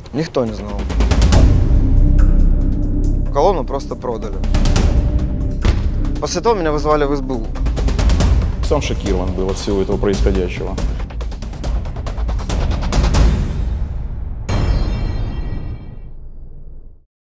Никто не знал. Колонну просто продали. После того меня вызвали в СБУ. Сам шокирован был от всего этого происходящего.